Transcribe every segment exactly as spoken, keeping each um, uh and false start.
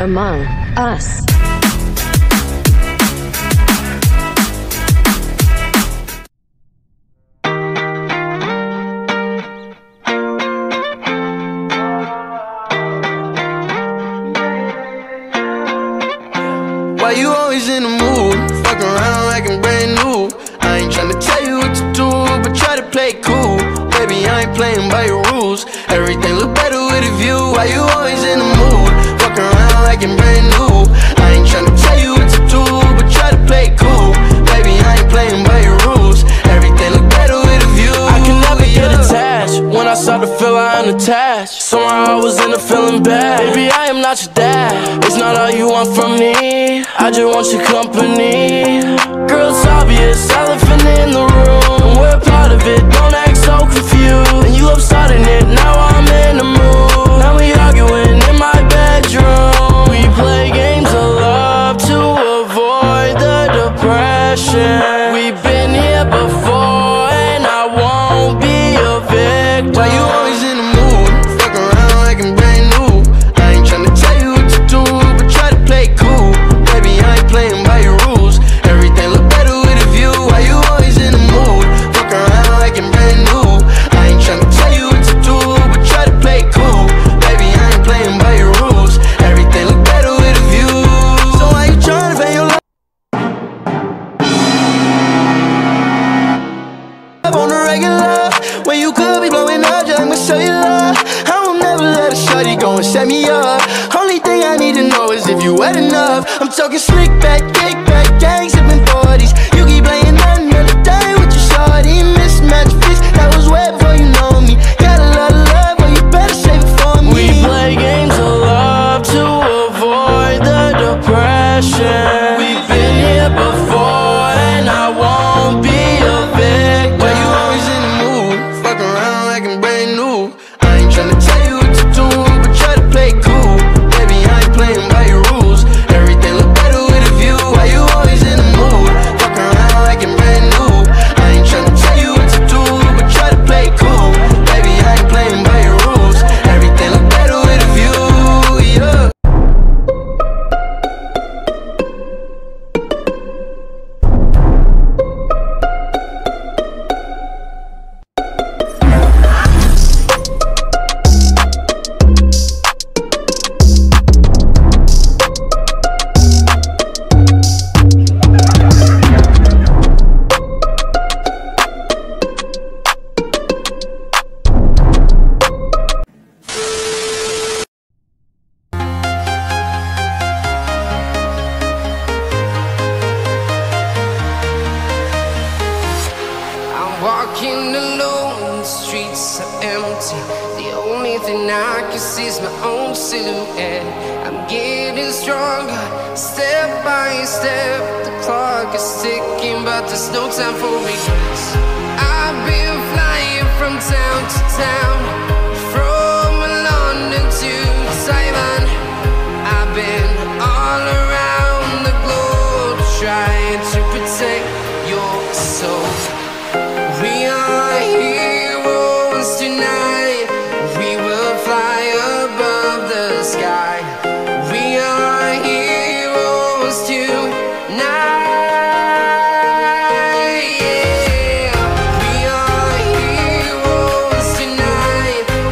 Among Us. Why you always in the mood? Fuck around like I'm brand new. I ain't tryna tell you what to do, but try to play cool. Baby, I ain't playing by your rules. Everything look better with a view. Why you always in the mood? Fuck around like I'm brand new. I ain't tryna tell you what to do, but try to play cool. Baby, I ain't playing by your rules. Everything look better with a view. I can never get attached. When I start to feel I'm unattached, somehow I was in a feeling bad. Baby, I am not your dad. It's not all you want from me. I just want your company. Girl, it's obvious, elephant in the room. We're part of it, don't act so confused. And you love starting it, now I'm in the mood. Now we arguing in my bedroom. We play games of love to avoid the depression. We've been here before and I won't be a victim. Why you always in the mood? Fuck around like I'm brand new. I ain't tryna tell you what to do, but try to play cool. Baby, I ain't playing by your rules. Everything look better with a view. Why you always in the mood? Fuck around like I'm brand new. I ain't tryna tell you what to do, but try to play cool. Baby, I ain't playing by your rules. Everything look better with a view. So why you tryna pay your love on the regular? When you could be blowing up, just I'ma show you love. I will never let a shorty go and set me up. Only thing I need to know is if you wet enough. I'm talking slick back, kick back, gang sipping forties. You keep playing another day with your shorty. Mismatched fish, that was wet before you know me. Got a lot of love, but you better save it for me. We play games of love to avoid the depression. We've been here before and I won't be a victim. Why you always in the mood? Fuck around like I'm brand new. I ain't tryna tell you what to do, but try to play cool. Baby, I ain't playing by your rules. Everything look better with a view. Why you always in the mood? Fuck around like I'm brand new. I ain't tryna tell you what to do, but try to play cool. Baby, I ain't playing by your rules. Everything look better with a view, yeah. Walking alone, the streets are empty. The only thing I can see is my own silhouette. I'm getting stronger, step by step. The clock is ticking, but there's no time for regrets. I've been flying from town to town, from London to Taiwan. I've been all around the globe, trying to protect your soul. We are heroes tonight. We will fly above the sky. We are heroes tonight. Yeah. We are heroes tonight.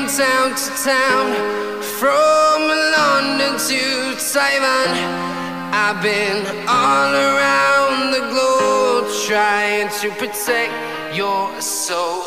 town to town, from London to Taiwan. I've been all around the globe trying to protect your soul.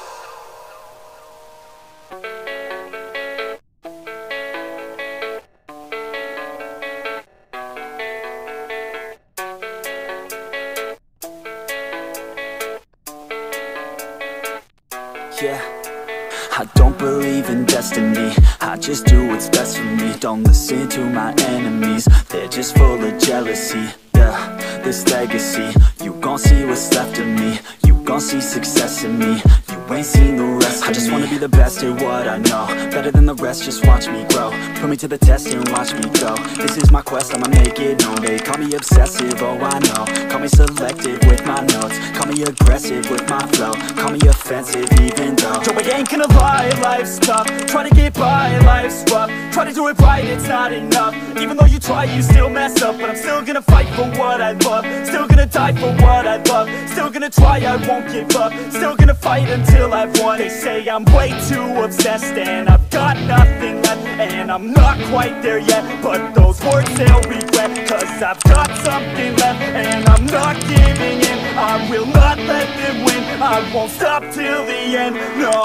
Yeah, I don't believe in destiny, I just do what's best for me. Don't listen to my enemies, they're just full of jealousy. Yeah, this legacy, you gon' see what's left of me. You gon' see success in me, you ain't seen the rest of me. I just wanna be the best at what I know, better than the rest, just watch me grow. Put me to the test and watch me go. This is my quest, I'ma make it known. They call me obsessive, oh I know. Call me selective with my notes, call me aggressive with my flow, call me offensive even though Yo, I ain't gonna lie, life's tough. Try to get by, life's rough. Try to do it right, it's not enough. Even though you try, you still mess up. But I'm still gonna fight for what I love, still gonna die for what I love, still gonna try, I won't give up, still gonna fight until I've won. They say I'm way too obsessed and I've got nothing left, and I'm not quite there yet, but those words they'll regret, cause I've got something left and I'm not giving in. I will not let them win, I won't stop till the end, no.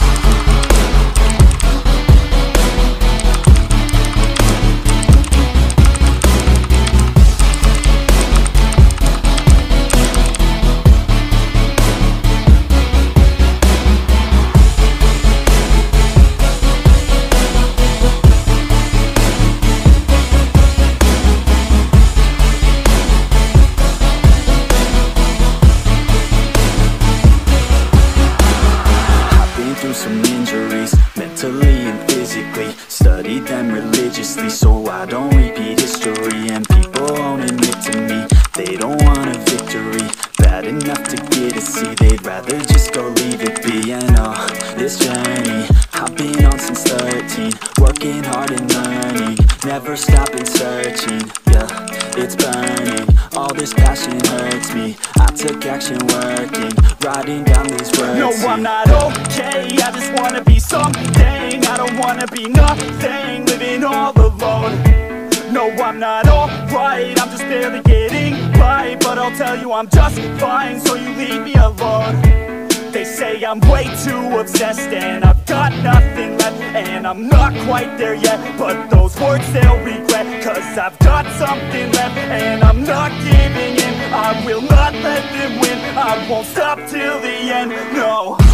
Some injuries, mentally and physically, studied them religiously so I don't repeat history. And people won't admit to me, they don't want a victory bad enough to get a C, they'd rather just go leave it be. And oh, this journey I've been on since thirteen, working hard and learning, never stopping searching. Yeah, it's burning, all this passion hurts me. I took action working, writing down these words. No, I'm not okay, I just wanna be something. I don't wanna be nothing, living all alone. No, I'm not alright, I'm just barely getting by, but I'll tell you I'm just fine, so you leave me alone. They say I'm way too obsessed and I've got nothing left, and I'm not quite there yet, but those words they'll regret, cause I've got something left and I'm not giving in. I will not let them win, I won't stop till the end, no.